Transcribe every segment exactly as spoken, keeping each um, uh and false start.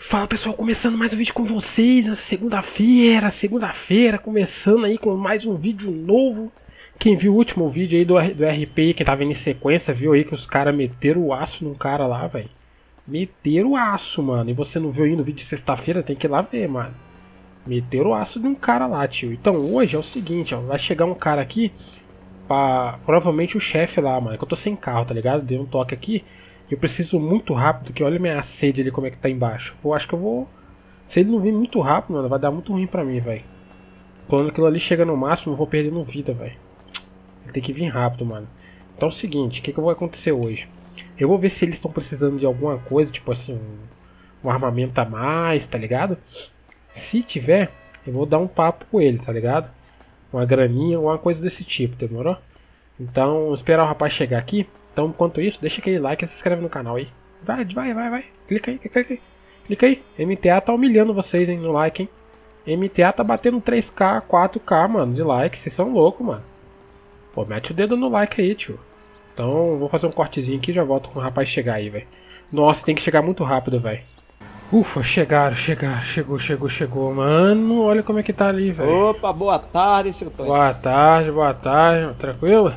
Fala pessoal, começando mais um vídeo com vocês nessa segunda-feira, segunda-feira, começando aí com mais um vídeo novo. Quem viu o último vídeo aí do, do R P, quem tava em sequência, viu aí que os caras meteram o aço num cara lá, velho. Meteram o aço, mano. E você não viu ainda o vídeo de sexta-feira, tem que ir lá ver, mano. Meteram o aço de um cara lá, tio. Então hoje é o seguinte, ó, vai chegar um cara aqui, pra, provavelmente o chefe lá, mano, que eu tô sem carro, tá ligado? Dei um toque aqui. Eu preciso muito rápido, que olha minha sede ali como é que tá embaixo. Eu acho que eu vou... Se ele não vir muito rápido, mano, vai dar muito ruim pra mim, velho. Quando aquilo ali chega no máximo, eu vou perdendo vida, velho. Ele tem que vir rápido, mano. Então é o seguinte, o que, que vai acontecer hoje? Eu vou ver se eles estão precisando de alguma coisa, tipo assim, um, um armamento a mais, tá ligado? Se tiver, eu vou dar um papo com eles, tá ligado? Uma graninha, alguma coisa desse tipo, demorou? Então, esperar o rapaz chegar aqui. Então, enquanto isso, deixa aquele like e se inscreve no canal aí. Vai, vai, vai, vai. Clica aí, clica aí. Clica aí. M T A tá humilhando vocês, hein, no like, hein. M T A tá batendo três K, quatro K, mano, de like. Vocês são loucos, mano. Pô, mete o dedo no like aí, tio. Então, vou fazer um cortezinho aqui e já volto com o rapaz chegar aí, velho. Nossa, tem que chegar muito rápido, velho. Ufa, chegaram, chegaram, chegou, chegou, chegou. Mano, olha como é que tá ali, velho. Opa, boa tarde, seu Tonho. Boa tarde, boa tarde. Tranquilo?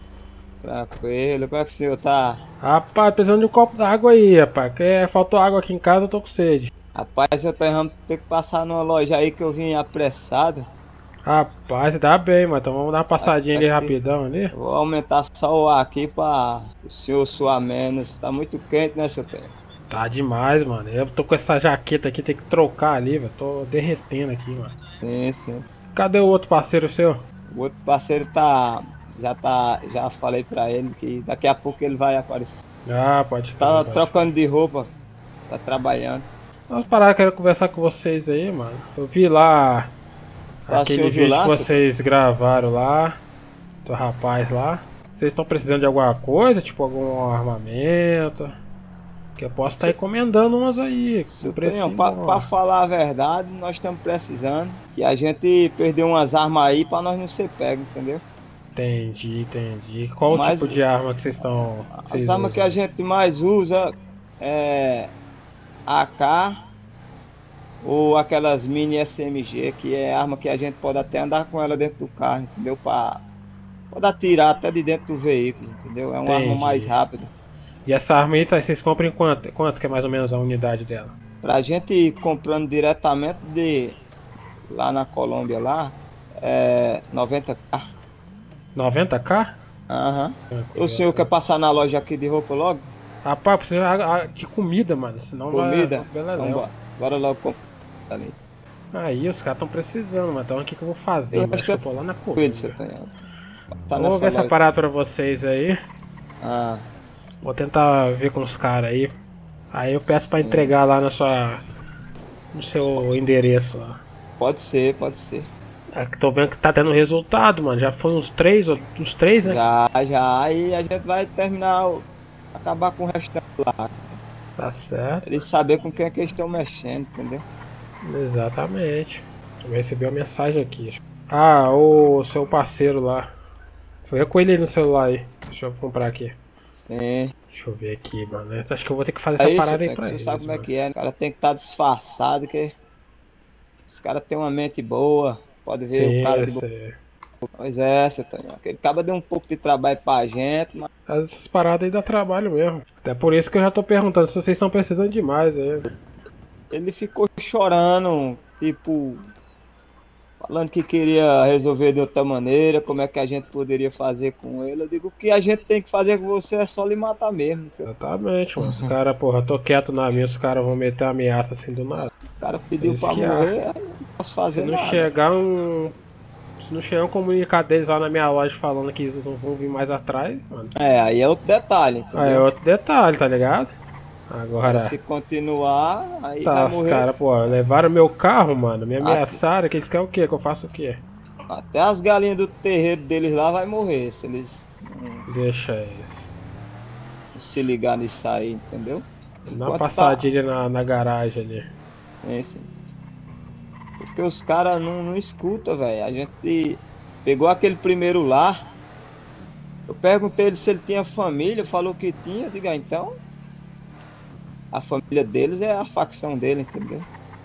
Tranquilo, como é que o senhor tá? Rapaz, precisando de um copo d'água aí, rapaz. Que faltou água aqui em casa, eu tô com sede. Rapaz, eu tô vamos ter que passar numa loja aí que eu vim apressado. Rapaz, dá bem, mas então vamos dar uma passadinha ali rapidão ali. Vou aumentar só o ar aqui pra o senhor suar menos. Tá muito quente, né, seu Tonho? Tá demais, mano. Eu tô com essa jaqueta aqui, tem que trocar ali, velho. Tô derretendo aqui, mano. Sim, sim. Cadê o outro parceiro seu? O outro parceiro tá... Já tá... Já falei pra ele que daqui a pouco ele vai aparecer. Ah, pode Tá pode. trocando de roupa. Tá trabalhando. Vamos parar, quero conversar com vocês aí, mano. Eu vi lá Ah, aquele você viu vídeo lá, que vocês gravaram lá, do rapaz lá. Vocês estão precisando de alguma coisa, tipo algum armamento? Que eu posso estar encomendando umas aí. Seu Preciso, Tonhão, pra, pra falar a verdade, nós estamos precisando. E a gente perdeu umas armas aí pra nós não ser pego, entendeu? Entendi, entendi. Qual Mas tipo de arma que vocês estão... As armas que a gente mais usa é A K ou aquelas mini S M G, que é arma que a gente pode até andar com ela dentro do carro, entendeu? Pra, pode atirar até de dentro do veículo, entendeu? É uma Entendi. arma mais rápida. E essa arma aí, tá, vocês compram em quanto? Quanto que é mais ou menos a unidade dela? Pra gente ir comprando diretamente de lá na Colômbia lá, é noventa K. noventa K? Aham. O senhor quer passar na loja aqui de roupa logo? Rapaz, precisa de comida, mano. Senão Comida? vai... Beleza. Então, bora, bora logo comprar ali. Aí, os caras estão precisando, mas então o que, que eu vou fazer? Eu Eu acho acho que eu que vou lá na Cuide, comida. seu Tonhão. Tá Vou nessa ver essa loja. parada pra vocês aí. Ah, Vou tentar ver com os caras aí. Aí eu peço pra entregar lá na sua... no seu endereço lá. pode ser, pode ser. É que tô vendo que tá tendo resultado, mano. Já foi uns três, uns três, né? Já, já, e a gente vai terminar, o- acabar com o restante lá. Tá certo. Eles saber com quem é que eles estão mexendo, entendeu? Exatamente. Eu recebi uma mensagem aqui. Ah, o seu parceiro lá. Foi com ele aí no celular aí. Deixa eu comprar aqui. Sim. Deixa eu ver aqui, mano. Eu acho que eu vou ter que fazer essa Aí, parada aí você pra eles. sabe como é mano. que é, né? O cara tem que estar disfarçado, que os caras têm uma mente boa. Pode ver Sim, o cara eu de boa. sei. Pois é, seu Tonhão. Aquele cara deu um pouco de trabalho pra gente, mas Essas paradas aí dá trabalho mesmo. Até por isso que eu já tô perguntando se vocês estão precisando demais aí. ele ficou chorando, tipo, falando que queria resolver de outra maneira, como é que a gente poderia fazer com ele. Eu digo, o que a gente tem que fazer com você é só lhe matar mesmo. Filho. Exatamente, mano. Os caras, porra, eu tô quieto na minha, os caras vão meter uma ameaça assim do nada. O cara pediu Isso pra que há. morrer, eu não posso fazer Se não nada. chegar um. Se não chegar um comunicado deles lá na minha loja falando que eles não vão vir mais atrás, mano. É, aí é outro detalhe, entendeu? Aí é outro detalhe, tá ligado? Agora. Se continuar, aí Tá, vai os morrer. caras, pô, levaram meu carro, mano. Me ameaçaram, que eles querem o quê? Que eu faça o quê? Até as galinhas do terreiro deles lá vai morrer, se eles Deixa eles. não se ligar nisso aí, entendeu? Dá uma Enquanto passadinha na, na garagem ali. tá- é, sim. Porque os caras não, não escutam, velho. A gente pegou aquele primeiro lá. Eu perguntei ele se ele tinha família, falou que tinha. Eu digo, ah, então a família deles é a facção dele, entendeu?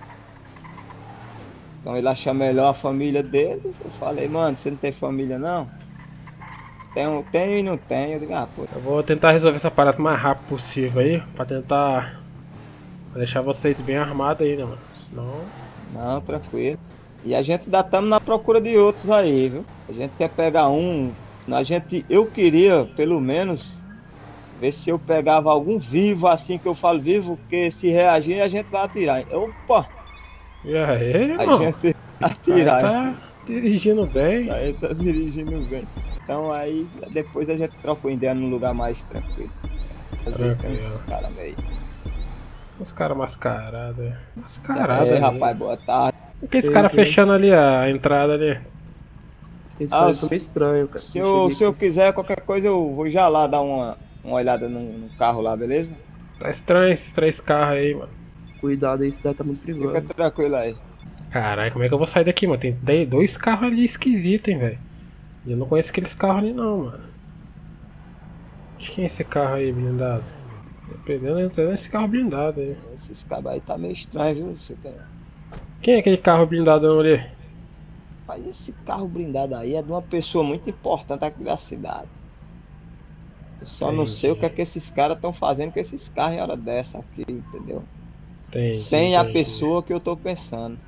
Então ele acha melhor a família deles. Eu falei, mano, você não tem família não? Tenho, tenho e não tenho. Eu digo, ah, pô. Eu vou tentar resolver essa parada o mais rápido possível aí, pra tentar deixar vocês bem armados aí, né, mano? Senão... Não, tranquilo. E a gente ainda estamos na procura de outros aí, viu? A gente quer pegar um. A gente, eu queria, pelo menos, ver se eu pegava algum vivo, assim que eu falo vivo, porque se reagir a gente vai atirar. Opa! E aí, A irmão? gente vai atirar. Tá dirigindo bem. Aí tá dirigindo bem. Então aí depois a gente troca o ideia num lugar mais tranquilo. Tranquilo. Cara meio. Os caras mascarados, é. Mascarado, É, ali. rapaz, boa tarde. Por que esse Sim, cara sim. fechando ali a entrada ali? Esse Ah, cara se- ficou meio estranho, cara. Se eu, se eu quiser qualquer coisa, eu vou já lá dar uma, uma olhada no, no carro lá, beleza? Tá estranho esses três carros aí, mano. Cuidado aí, cidade tá muito Fica perigosa. tranquilo aí. Caralho, como é que eu vou sair daqui, mano? Tem dez- dois carros ali esquisitos, hein, velho. E eu não conheço aqueles carros ali não, mano. De quem é esse carro aí blindado? Dependendo, entrando esse carro blindado aí. Esses cabos aí tá meio estranho, viu? Você tem... Quem é aquele carro blindado ali? Mas esse carro blindado aí é de uma pessoa muito importante aqui da cidade. Eu só não Entendi. sei o que é que esses caras estão fazendo com esses carros em hora dessa aqui, entendeu? Entendi, Sem a entendi. pessoa que eu tô pensando.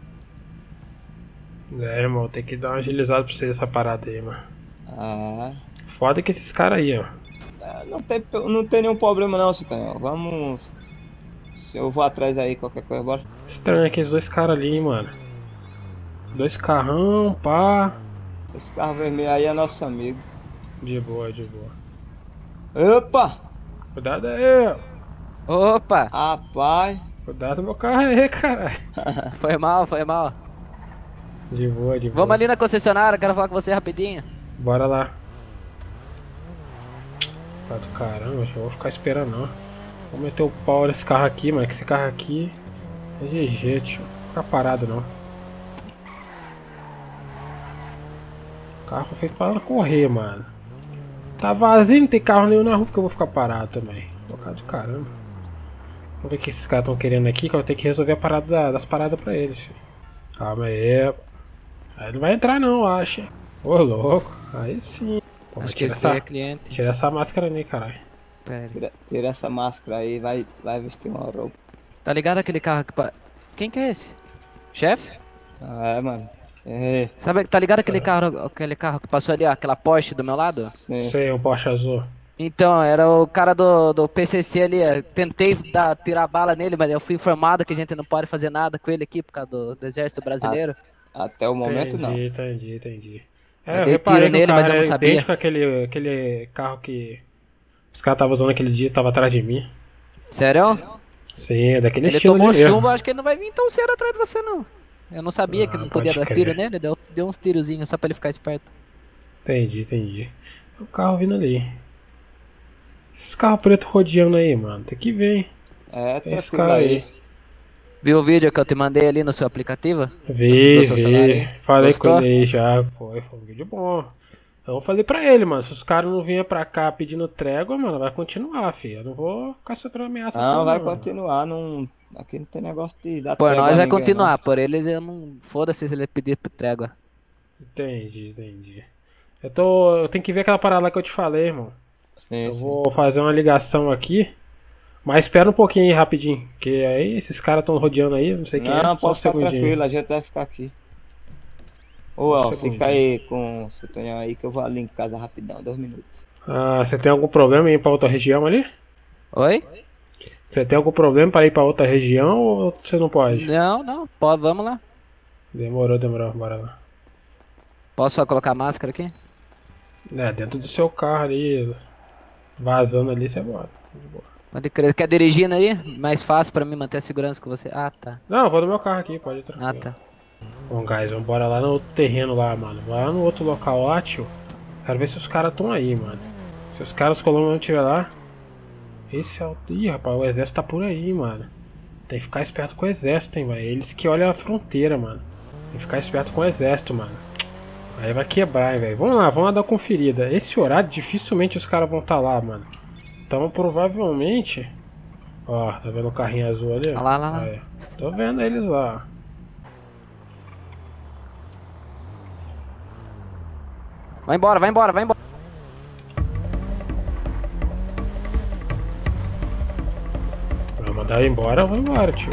É, irmão, tem que dar uma agilizada pra você essa parada aí, mano. Ah, Foda que esses caras aí, ó. é, não tem, não tem nenhum problema não, Citanhão. Vamos... Eu vou atrás aí, qualquer coisa, bora. Estranho aqueles dois caras ali, hein, mano. Dois carrão, pá. Esse carro vermelho aí é nosso amigo. De boa, de boa. Opa! Cuidado aí, ó. Opa, Rapaz! Cuidado do meu carro aí, caralho. foi mal, foi mal. De boa, de boa. Vamos ali na concessionária, quero falar com você rapidinho. Bora lá. Tá do caramba, eu vou ficar esperando não. Vou meter o pau nesse carro aqui, mano. Que esse carro aqui é G G, tio. Não vou ficar parado não. O carro foi feito pra correr, mano. Tá vazio, não tem carro nenhum na rua que eu vou ficar parado também. Vou ficar do caramba. Vamos ver o que esses caras estão querendo aqui, que eu vou ter que resolver a parada da- das paradas pra eles, filho. Calma aí. Aí não vai entrar não, eu acho. Ô, louco. Aí sim. Pô, Acho que tira esse daí essa, é cliente. tira essa máscara aí, caralho. Pera aí. Tira, tira essa máscara aí, vai, vai vestir uma roupa. Tá ligado aquele carro que... pa- Quem que é esse? Chefe? Ah, é, mano. É, Sabe, tá ligado aquele carro, aquele carro que passou ali, ó, aquela Porsche do meu lado? sim. Sei, um Porsche azul. Então, era o cara do, do P C C ali, ó. Tentei dar, tirar bala nele, mas eu fui informado que a gente não pode fazer nada com ele aqui por causa do, do exército brasileiro. Até o momento entendi, não. entendi, entendi. Eu É, eu dei reparei tiro que o nele, carro mas eu não é sabia. idêntico àquele, aquele carro que os caras estavam usando aquele dia, tava atrás de mim. Sério? Sim, é daquele Ele estilo tomou ali mesmo. chumbo, acho que ele não vai vir tão cedo atrás de você, não. Eu não sabia que Ah, não podia pode dar tiro crer. nele, deu, deu uns tirozinhos só pra ele ficar esperto. Entendi, entendi. O carro vindo ali. Esses carros pretos rodeando aí, mano. Tem que ver, hein. É, Esse tranquilo cara aí. aí. Viu o vídeo que eu te mandei ali no seu aplicativo? Vi, Do seu celular vi. aí? Falei Gostou? com ele aí já. Foi, foi um vídeo bom. Eu vou fazer pra ele, mano. Se os caras não vinham pra cá pedindo trégua, mano, vai continuar, filho. Eu não vou ficar sofrendo ameaça. Não, toda, vai não. continuar. Não... Aqui não tem negócio de dar Por trégua nós a vai ninguém, continuar, por eles eu não. Foda-se se ele pedir trégua. Entendi, entendi. Eu tô. Eu tenho que ver aquela parada lá que eu te falei, irmão. não. Sim, Eu sim. vou fazer uma ligação aqui. Mas espera um pouquinho aí, rapidinho. Que aí esses caras estão rodeando aí, não sei quem é. Não, Só um pode ficar segundinho. tranquilo, a gente vai ficar aqui. Ô, Um ó, segundinho. fica aí com o seu Tonhão aí que eu vou ali em casa rapidão, dois minutos. Ah, você tem algum problema em ir pra outra região ali? Oi? Você tem algum problema para ir pra outra região ou você não pode? Não, não, pode, vamos lá. Demorou, demorou, bora lá. Posso só colocar a máscara aqui? É, dentro do seu carro ali, vazando ali, você bora. De boa. Pode crer. Quer dirigindo aí? Mais fácil pra mim manter a segurança com você. Ah, tá. Não, eu vou no meu carro aqui, pode ir tranquilo. Ah, tá. Bom, guys, vamos bora lá no outro terreno lá, mano. Vai lá no outro local lá, tio. Quero ver se os caras estão aí, mano. Se os caras colombianos não estiver lá. Esse é o... Ih, rapaz, o exército tá por aí, mano. Tem que ficar esperto com o exército, hein, velho. Eles que olham a fronteira, mano. Tem que ficar esperto com o exército, mano. Aí vai quebrar, hein, velho. Vamos lá, vamos lá dar uma conferida. Esse horário, dificilmente os caras vão estar lá, mano. Então, provavelmente... Ó, tá vendo o carrinho azul ali? Olha lá, lá, lá. Aí, tô vendo eles lá. Vai embora, vai embora, vai embora. Vai mandar eu embora, eu vou embora, tio.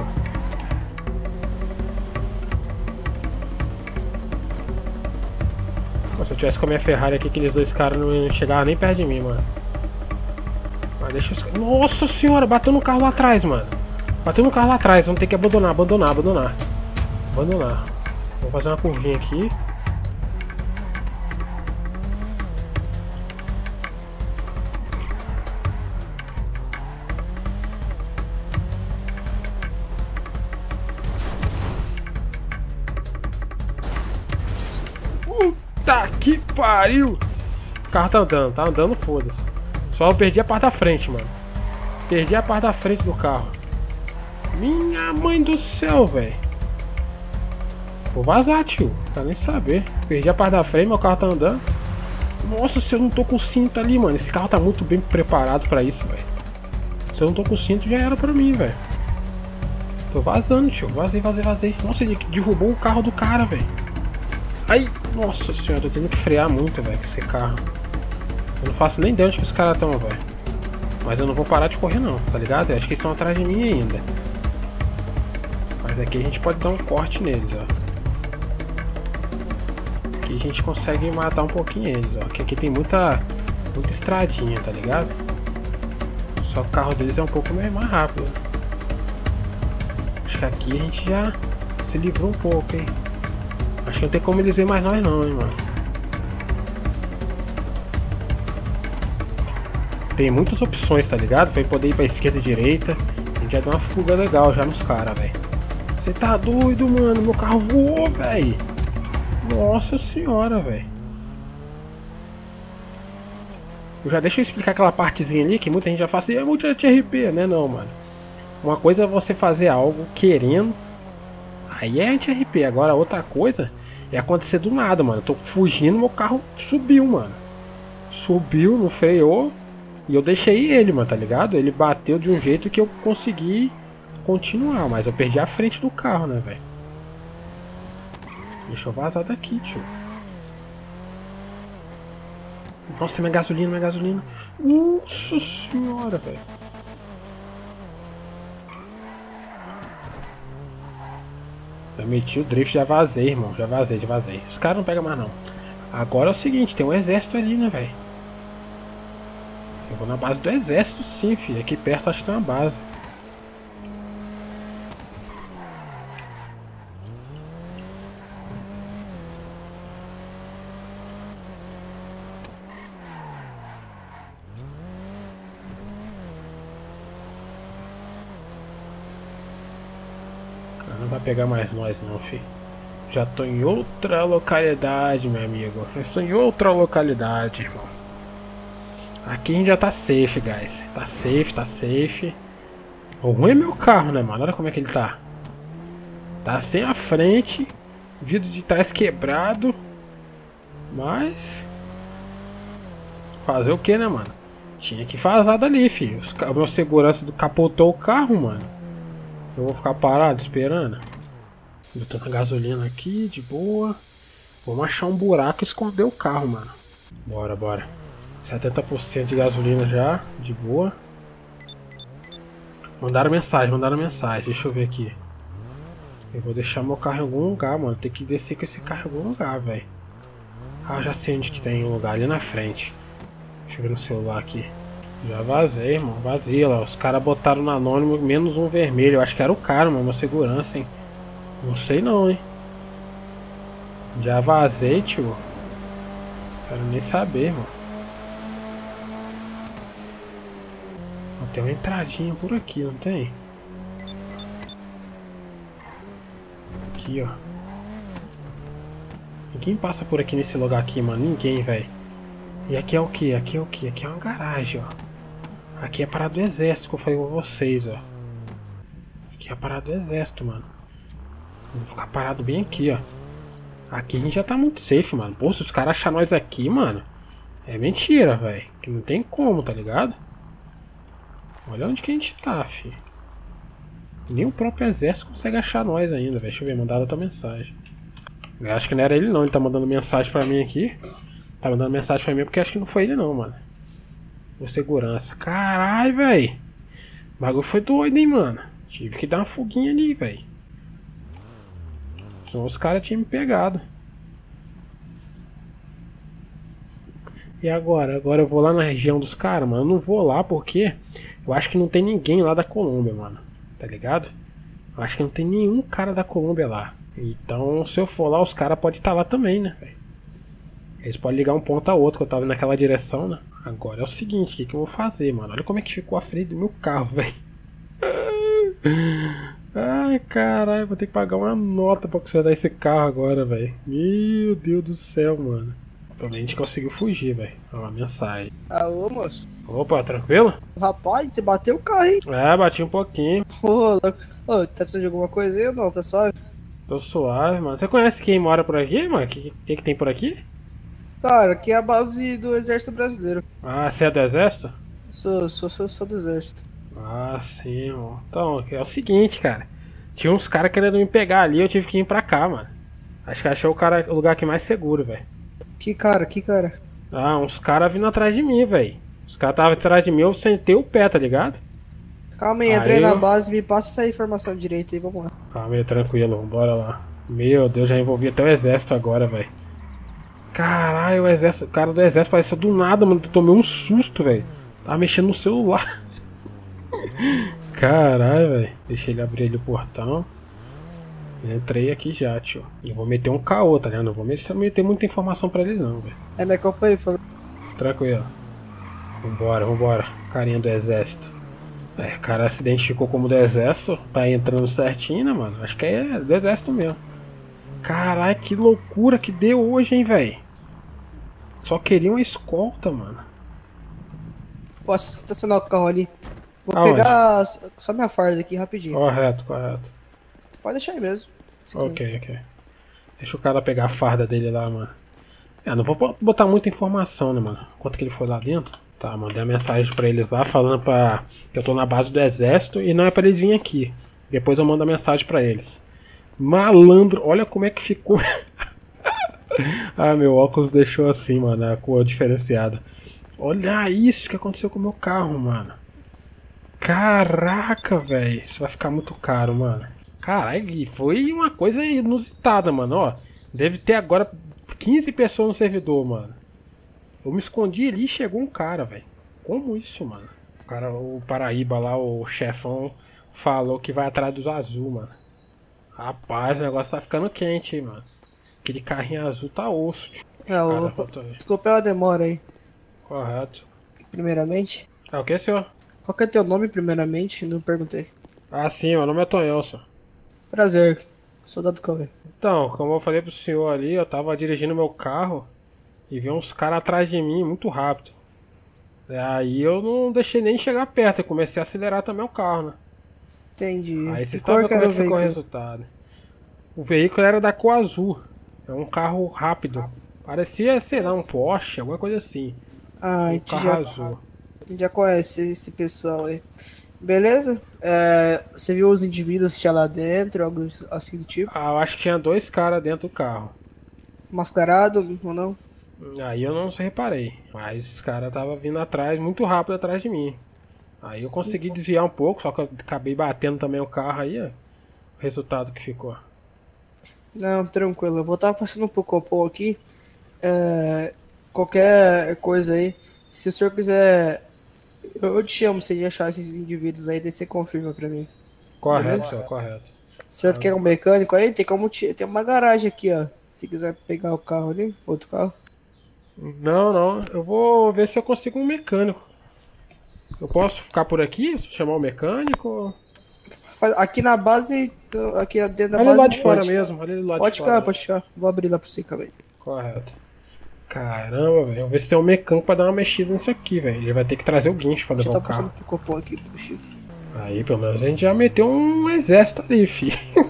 Pô, se eu tivesse com a minha Ferrari aqui, aqueles dois caras não chegavam nem perto de mim, mano. Mas deixa os... Nossa senhora, bateu no carro lá atrás, mano. Bateu no carro lá atrás, vamos ter que abandonar, abandonar, abandonar. Abandonar. Vou fazer uma curvinha aqui. Puta que pariu! O carro tá andando, tá andando, foda-se. Só eu perdi a parte da frente, mano. Perdi a parte da frente do carro. Minha mãe do céu, velho. Vou vazar, tio. Tá nem saber. Perdi a parte da frente, meu carro tá andando. Nossa, se eu não tô com cinto ali, mano. Esse carro tá muito bem preparado pra isso, velho. Se eu não tô com cinto, já era pra mim, velho. Tô vazando, tio. Vazei, vazei, vazei. Nossa, ele derrubou o carro do cara, velho. Ai, nossa senhora, tô tendo que frear muito, velho, com esse carro. Eu não faço nem ideia onde que os caras estão, velho. Mas eu não vou parar de correr não, tá ligado? Eu acho que eles estão atrás de mim ainda. Mas aqui a gente pode dar um corte neles, ó. Aqui a gente consegue matar um pouquinho eles, ó. Porque aqui tem muita, muita estradinha, tá ligado? Só que o carro deles é um pouco mais rápido. Acho que aqui a gente já se livrou um pouco, hein. Acho que não tem como eles verem mais nós não, hein, mano. Tem muitas opções, tá ligado? Pra poder ir pra esquerda e direita. A gente já deu uma fuga legal já nos caras, velho. Você tá doido, mano? Meu carro voou, velho. Nossa senhora, velho. Já deixa eu explicar aquela partezinha ali que muita gente já fala assim, é muito T R P, né? Não, mano. Uma coisa é você fazer algo querendo. Aí é anti R P. Agora outra coisa é acontecer do nada, mano. Eu tô fugindo, meu carro subiu, mano. Subiu, não freou. E eu deixei ele, mano, tá ligado? Ele bateu de um jeito que eu consegui continuar. Mas eu perdi a frente do carro, né, velho? Deixa eu vazar daqui, tio. Nossa, minha gasolina, minha gasolina. Nossa senhora, velho. Eu meti o drift, já vazei, irmão. Já vazei, já vazei. Os caras não pegam mais, não. Agora é o seguinte, tem um exército ali, né, velho? Eu vou na base do exército, sim, filho. Aqui perto acho que tem uma base. Não vai pegar mais nós não, filho. Já tô em outra localidade, meu amigo. Já estou em outra localidade, irmão. Aqui a gente já tá safe, guys. Tá safe, tá safe. O ruim é meu carro, né, mano? Olha como é que ele tá. Tá sem a frente. Vidro de trás quebrado. Mas... fazer o que, né, mano? Tinha que vazar dali, filho. O meu segurança capotou o carro, mano. Eu vou ficar parado esperando. Botando a gasolina aqui, de boa. Vamos achar um buraco e esconder o carro, mano. Bora, bora. setenta por cento de gasolina já, de boa. Mandaram mensagem, mandaram mensagem. Deixa eu ver aqui. Eu vou deixar meu carro em algum lugar, mano. Tem que descer com esse carro em algum lugar, velho. Ah, já sei onde que tem um lugar, ali na frente. Deixa eu ver no celular aqui. Já vazei, irmão. Vazia lá. Os caras botaram no anônimo menos um vermelho. Eu acho que era o cara, mano. Uma segurança, hein. Não sei não, hein. Já vazei, tio. Quero nem saber, mano. Tem uma entradinha por aqui, não tem? Aqui, ó. Ninguém passa por aqui nesse lugar aqui, mano. Ninguém, velho. E aqui é o que? Aqui é o que? Aqui é uma garagem, ó. Aqui é a parada do exército que eu falei com vocês, ó. Aqui é a parada do exército, mano. Vou ficar parado bem aqui, ó. Aqui a gente já tá muito safe, mano. Pô, se os caras acharem nós aqui, mano, é mentira, velho. Que não tem como, tá ligado? Olha onde que a gente tá, filho. Nem o próprio exército consegue achar nós ainda, velho. Deixa eu ver, mandaram outra mensagem. Eu acho que não era ele não, ele tá mandando mensagem pra mim aqui. Tá mandando mensagem pra mim porque acho que não foi ele não, mano. O segurança. Caralho, velho. O bagulho foi doido, hein, mano. Tive que dar uma fuguinha ali, velho. Senão os caras tinham me pegado. E agora? Agora eu vou lá na região dos caras, mano. Eu não vou lá porque eu acho que não tem ninguém lá da Colômbia, mano. Tá ligado? Eu acho que não tem nenhum cara da Colômbia lá. Então, se eu for lá, os caras podem estar lá também, né, velho? Eles podem ligar um ponto a outro, que eu tava naquela direção, né? Agora é o seguinte, o que, que eu vou fazer, mano? Olha como é que ficou a frente do meu carro, velho. Ai, caralho, vou ter que pagar uma nota pra consertar esse carro agora, velho. Meu Deus do céu, mano. Pelo menos a gente conseguiu fugir, velho. Olha uma mensagem. Alô, moço. Opa, tranquilo? Rapaz, você bateu o carro, hein? É, bati um pouquinho. Ô, louco. Ô, tá precisando de alguma coisa aí ou não? Tá suave? Tô suave, mano. Você conhece quem mora por aqui, mano? O que, que que tem por aqui? Cara, aqui é a base do Exército Brasileiro. Ah, você é do exército? Sou, sou, sou, sou do Exército. Ah, sim, mano. Então, é o seguinte, cara. Tinha uns caras querendo me pegar ali, eu tive que ir pra cá, mano. Acho que achei o, cara, o lugar aqui mais seguro, velho. Que cara, que cara? Ah, uns caras vindo atrás de mim, velho. Os caras estavam atrás de mim, eu sentei o pé, tá ligado? Calma aí, Aí entrei na eu- base, me passa essa informação direito aí, vamos lá. Calma aí, tranquilo, bora lá. Meu Deus, já envolvi até o exército agora, velho. Caralho, o exército, o cara do exército apareceu do nada, mano. Eu tomei um susto, velho. Tava mexendo no celular. Caralho, velho. Deixei ele abrir ali o portão. Entrei aqui já, tio. E vou meter um caô, tá ligado? Não vou meter, meter muita informação pra eles não, velho. É, me acompanha aí, por favor. Tranquilo. Vambora, vambora. Carinha do exército. É, o cara se identificou como do exército. Tá entrando certinho, né, mano? Acho que é do exército mesmo. Caralho, que loucura que deu hoje, hein, velho. Só queria uma escolta, mano. Posso estacionar o carro ali? Vou Aonde? pegar s- só minha farda aqui rapidinho. Correto, correto. Pode deixar aí mesmo. se quiser. Ok, ok. Deixa o cara pegar a farda dele lá, mano. É, não vou bo- botar muita informação, né, mano? Quanto que ele foi lá dentro. Tá, mandei a mensagem pra eles lá falando pra... que eu tô na base do exército e não é pra eles virem aqui. Depois eu mando a mensagem pra eles. Malandro, olha como é que ficou. Ah, meu óculos deixou assim, mano, a cor diferenciada. Olha isso que aconteceu com o meu carro, mano. Caraca, velho. Isso vai ficar muito caro, mano. Caralho, e foi uma coisa inusitada, mano, ó. Deve ter agora quinze pessoas no servidor, mano. Eu me escondi ali e chegou um cara, velho. Como isso, mano? O cara, o Paraíba lá, o chefão, falou que vai atrás dos azul, mano. Rapaz, o negócio tá ficando quente, hein, mano. Aquele carrinho azul tá osso. Tio. É, Cara, o... voltou aí. Desculpa pela demora aí. Correto. Primeiramente. É o que, senhor? Qual que é teu nome, primeiramente? Não perguntei. Ah, sim, meu nome é Tonhilson. Prazer, soldado Cauê. Então, como eu falei pro senhor ali, eu tava dirigindo meu carro e vi uns caras atrás de mim muito rápido. Aí eu não deixei nem chegar perto, eu comecei a acelerar também o carro, né? Entendi. Aí Que vocês cor sabem que como era é o que ficou o veículo? resultado. O veículo era da cor azul. É um carro rápido. Parecia, sei lá, um Porsche, alguma coisa assim. Ah, a Um gente carro já, azul. a gente já conhece esse pessoal aí. Beleza? É, você viu os indivíduos que tinha lá dentro, algo assim do tipo? Ah, eu acho que tinha dois caras dentro do carro. Mascarado ou não? Aí eu não reparei. Mas os caras estavam vindo atrás, muito rápido atrás de mim. Aí eu consegui desviar um pouco, só que eu acabei batendo também o carro aí, ó. O resultado que ficou. Não, tranquilo. Eu vou estar passando um pouco pouco aqui. É, qualquer coisa aí. Se o senhor quiser. Eu te chamo se ele achar esses indivíduos aí, daí você confirma pra mim. Correto, Beleza? senhor, correto. O senhor quer um mecânico aí? Tem como te... tem uma garagem aqui, ó. Se quiser pegar o carro ali, outro carro. Não, não. Eu vou ver se eu consigo um mecânico. Eu posso ficar por aqui? Chamar o mecânico? Faz- Aqui na base, aqui dentro da Ali base. lá de não fora pode. mesmo. Ali do lado Pode de ficar, fora. pode ficar. Vou abrir lá pra você, calma aí. Correto. Caramba, velho. Vamos ver se tem um mecânico pra dar uma mexida nisso aqui, velho. Ele vai ter que trazer o guincho pra Deixa levar eu o tá passando carro. pro copom aqui, puxa. Aí, pelo menos a gente já meteu um exército ali, fi.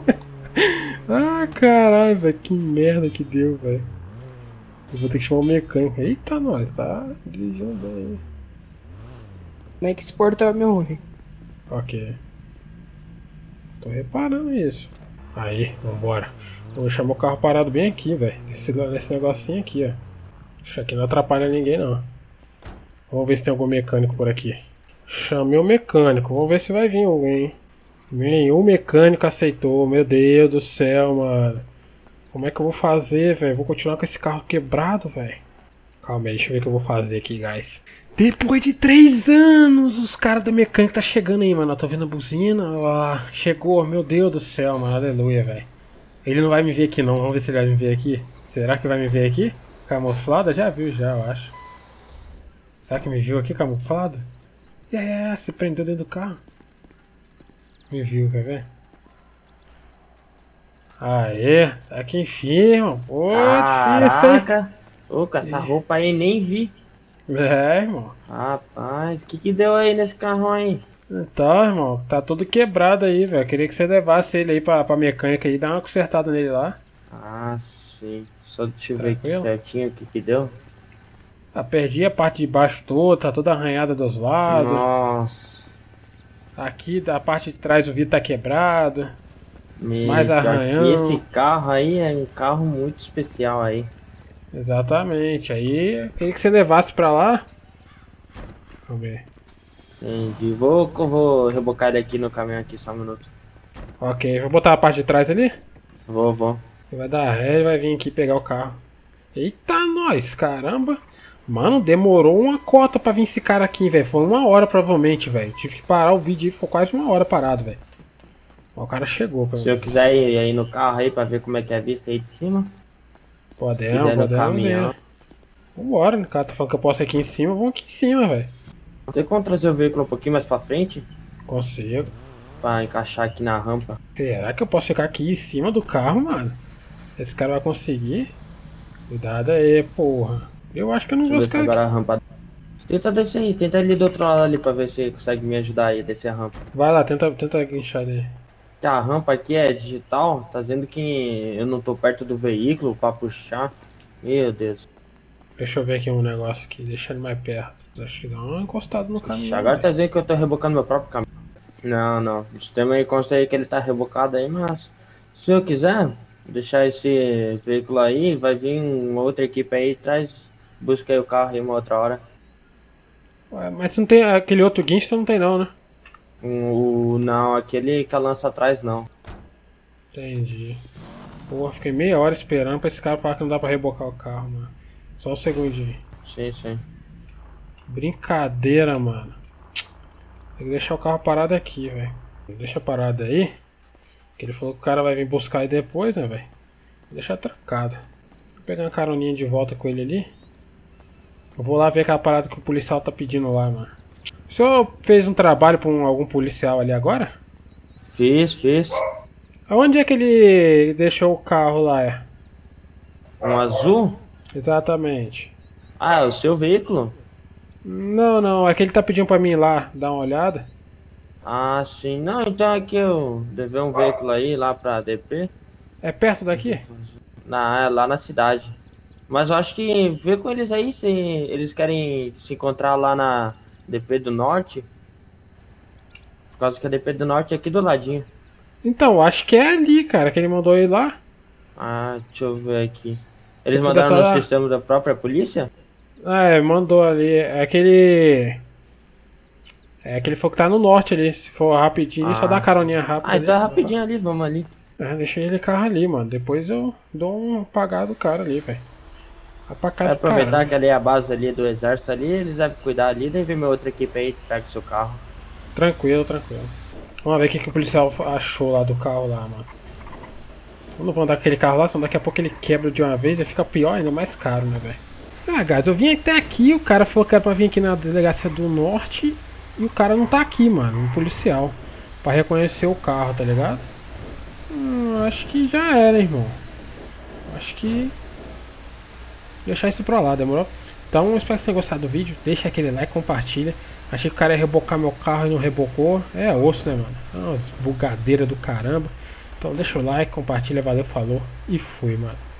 Ah, caralho, velho. Que merda que deu, velho. Eu vou ter que chamar um mecânico. Eita, nós, tá dirigindo bem. Como é que esse portão é meu ruim? Ok. Tô reparando isso. Aí, vambora. Vou deixar meu carro parado bem aqui, velho. Esse, esse negocinho aqui, ó. Acho que aqui não atrapalha ninguém, não. Vamos ver se tem algum mecânico por aqui. Chamei o mecânico. Vamos ver se vai vir alguém. Nenhum mecânico aceitou. Meu Deus do céu, mano. Como é que eu vou fazer, velho? Vou continuar com esse carro quebrado, velho. Calma aí, deixa eu ver o que eu vou fazer aqui, guys. Depois de três anos, os caras da mecânica tá chegando aí, mano. Eu tô vendo a buzina. Ó, chegou, meu Deus do céu, mano. Aleluia, velho. Ele não vai me ver aqui, não. Vamos ver se ele vai me ver aqui. Será que vai me ver aqui? Camuflada? Já viu, já, eu acho. Será que me viu aqui, camuflado? É, yeah, se prendeu dentro do carro. Me viu, quer ver? Aê, tá aqui em cima. Pô, difícil, hein? Caraca. Ô, com essa roupa aí nem vi. É, irmão. Rapaz, o que que deu aí nesse carro aí? Então, irmão, tá tudo quebrado aí, velho. Queria que você levasse ele aí pra, pra mecânica aí e dar uma consertada nele lá. Ah, sim. Só deixa eu ver aqui Tranquilo? certinho o que que deu. Ah, perdi a parte de baixo toda, tá toda arranhada dos lados. Nossa. Aqui, da parte de trás o vidro tá quebrado. Meu, Mais pior que arranhão. Esse carro aí é um carro muito especial aí. Exatamente. Aí, queria que você levasse pra lá. Vamos ver. Entendi. Vou, vou rebocar ele aqui no caminhão aqui, só um minuto. Ok, vou botar a parte de trás ali. Vou, vou. Ele vai dar ré e vai vir aqui pegar o carro. Eita, nós, caramba. Mano, demorou uma cota pra vir esse cara aqui, velho. Foi uma hora provavelmente, velho. Tive que parar o vídeo e ficou quase uma hora parado, velho. O cara chegou pra Se eu quiser ir aí no carro aí pra ver como é que é a vista aí de cima. Podemos, quiser no podemos caminhão. ver. Vambora, o cara tá falando que eu posso ir aqui em cima, vamos aqui em cima, velho. Tem como trazer o veículo um pouquinho mais pra frente? Consigo. Pra encaixar aqui na rampa. Será que eu posso ficar aqui em cima do carro, mano? Esse cara vai conseguir? Cuidado aí, porra. Eu acho que eu não Deixa eu vou ver se ficar agora aqui. a rampa. Tenta descer aí, tenta ali do outro lado ali pra ver se consegue me ajudar aí a descer a rampa. Vai lá, tenta, tenta guinchar ali. A rampa aqui é digital, tá dizendo que eu não tô perto do veículo pra puxar. Meu Deus. Deixa eu ver aqui um negócio aqui, deixa ele mais perto. Acho que dá uma encostada no caminho. Ixi, agora tá dizendo que eu tô rebocando meu próprio caminhão. Não, não. O sistema aí consta aí que ele tá rebocado aí, mas se eu quiser deixar esse veículo aí, vai vir uma outra equipe aí, traz, busca aí o carro aí uma outra hora. Ué, mas se não tem aquele outro guincho, não tem não, né? O, não, aquele que a lança atrás não. Entendi. Porra, fiquei meia hora esperando pra esse cara falar que não dá pra rebocar o carro, mano. Só um segundinho. Sim, sim. Brincadeira, mano. Tem que deixar o carro parado aqui, velho. Deixa parado aí. Que ele falou que o cara vai vir buscar aí depois, né, velho? Deixar trancado. Vou pegar uma caroninha de volta com ele ali. Eu vou lá ver aquela parada que o policial tá pedindo lá, mano. O senhor fez um trabalho pra um, algum policial ali agora? Fiz, fiz. Aonde é que ele deixou o carro lá, é? Um azul? Exatamente. Ah, é o seu veículo? Não, não, é que ele tá pedindo pra mim ir lá dar uma olhada. Ah, sim. Não, então aqui eu levei um veículo aí lá pra D P. É perto daqui? Na, lá na cidade. Mas eu acho que vê com eles aí se eles querem se encontrar lá na D P do Norte. Por causa que a D P do Norte é aqui do ladinho. Então, acho que é ali, cara, que ele mandou ir lá. Ah, deixa eu ver aqui. Eles Você mandaram puder no só- sistema da própria polícia? É, mandou ali. É aquele. É aquele foi que tá no norte ali. Se for rapidinho, só Ah, dá uma caroninha rápida. Ah, ali. então é rapidinho ali, vamos ali. É, deixei ele carro ali, mano. Depois eu dou um pagar do cara ali, velho. Vai pra Vai casa do aproveitar cara. que ali é a base ali do exército ali, eles devem cuidar ali, daí vem minha outra equipe aí, pega o seu carro. Tranquilo, tranquilo. Vamos ver o que, que o policial achou lá do carro lá, mano. Eu não vou andar com aquele carro lá, senão daqui a pouco ele quebra de uma vez e fica pior, ainda mais caro, né, velho? Ah, guys, eu vim até aqui, o cara falou que era pra vir aqui na delegacia do norte e o cara não tá aqui, mano, um policial. Pra reconhecer o carro, tá ligado? Hum, acho que já era, irmão. Acho que... deixar isso pra lá, demorou? Então, espero que vocês tenham gostado do vídeo. Deixa aquele like, compartilha. Achei que o cara ia rebocar meu carro e não rebocou. É osso, né, mano? É umas bugadeiras do caramba. Então deixa o like, compartilha, valeu, falou e fui, mano.